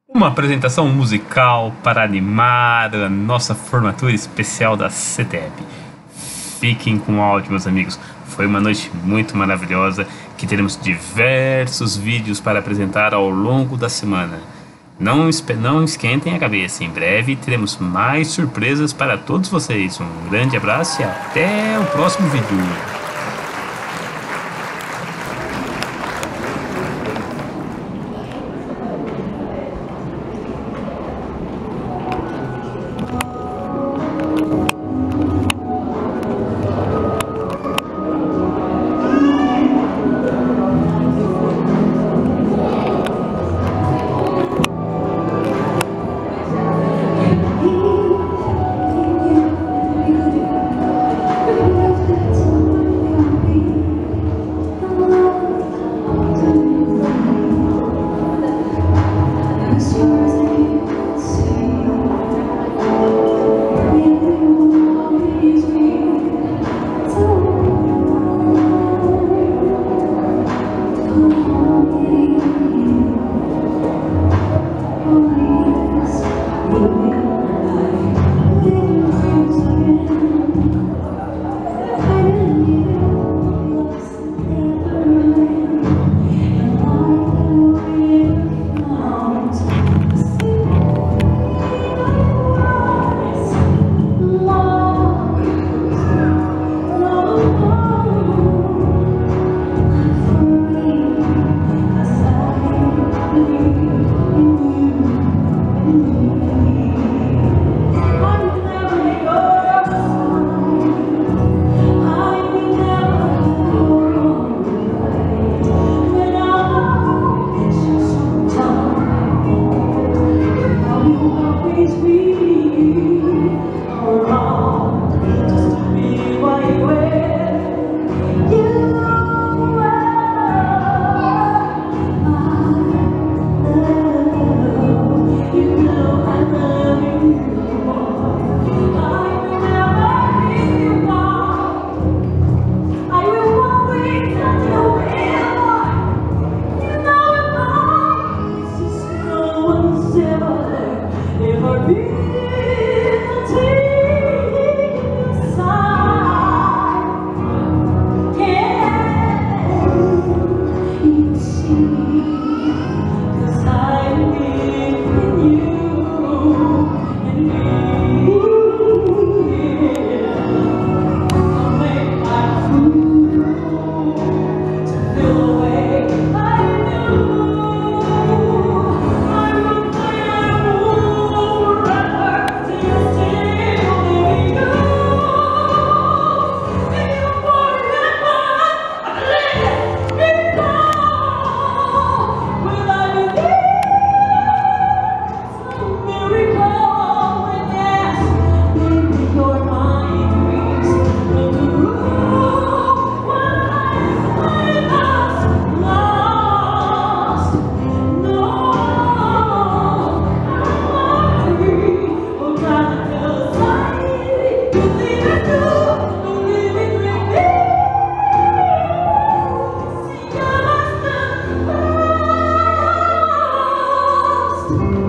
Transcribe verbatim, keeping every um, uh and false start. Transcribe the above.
Uma apresentação musical para animar a nossa formatura especial da C T E P. Fiquem com o áudio, meus amigos. Foi uma noite muito maravilhosa que teremos diversos vídeos para apresentar ao longo da semana. Não, não esquentem a cabeça, em breve teremos mais surpresas para todos vocês. Um grande abraço e até o próximo vídeo. Thank you.